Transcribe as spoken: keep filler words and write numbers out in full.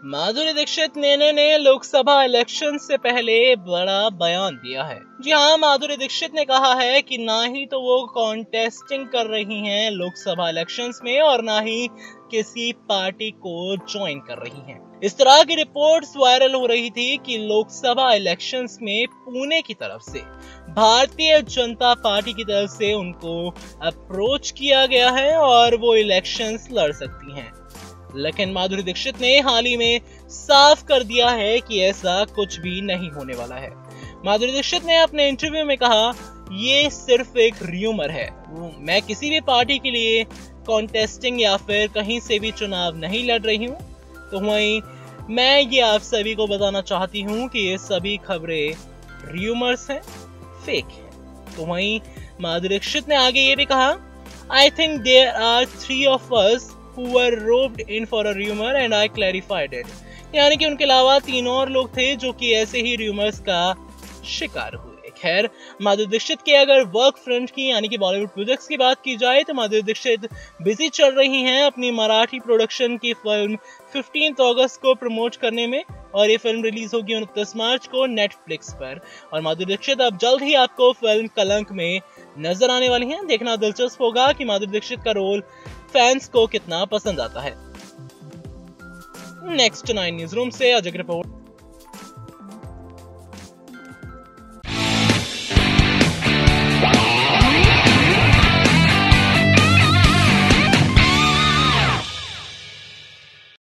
माधुरी दीक्षित ने, ने लोकसभा इलेक्शन से पहले बड़ा बयान दिया है। जी हाँ, माधुरी दीक्षित ने कहा है कि ना ही तो वो कॉन्टेस्टिंग कर रही हैं लोकसभा इलेक्शंस में और ना ही किसी पार्टी को ज्वाइन कर रही हैं। इस तरह की रिपोर्ट्स वायरल हो रही थी कि लोकसभा इलेक्शंस में पुणे की तरफ से भारतीय जनता पार्टी की तरफ से उनको अप्रोच किया गया है और वो इलेक्शंस लड़ सकती हैं। लेकिन माधुरी दीक्षित ने हाल ही में साफ कर दिया है कि ऐसा कुछ भी नहीं होने वाला है। माधुरी दीक्षित ने अपने इंटरव्यू में कहा, ये सिर्फ एक र्यूमर है, मैं किसी भी पार्टी के लिए कॉन्टेस्टिंग या फिर कहीं से भी चुनाव नहीं लड़ रही हूँ। तो वहीं मैं ये आप सभी को बताना चाहती हूँ कि ये सभी खबरें र्यूमर्स हैं, फेक हैं। तो वहीं माधुरी दीक्षित ने आगे ये भी कहा, I think there are three of us who were roped in for a rumor and I clarified it। यानी कि उनके अलावा तीन और लोग थे जो कि ऐसे ही रूमर्स का शिकार हुए। खैर, माधुरी दीक्षित के अगर वर्क फ्रंट की यानी कि बॉलीवुड प्रोजेक्ट्स की बात की जाए तो माधुरी दीक्षित बिजी चल रही हैं अपनी मराठी प्रोडक्शन की फिल्म पंद्रह अगस्त को प्रमोट करने में और ये फिल्म रिलीज होगी उनतीस मार्च को नेटफ्लिक्स पर। और माधुरी दीक्षित अब जल्द ही आपको फिल्म कलंक में नजर आने वाली हैं। देखना दिलचस्प होगा कि माधुरी दीक्षित का रोल फैंस को कितना पसंद आता है। नेक्स्ट नाइन न्यूज रूम से अजय की रिपोर्ट।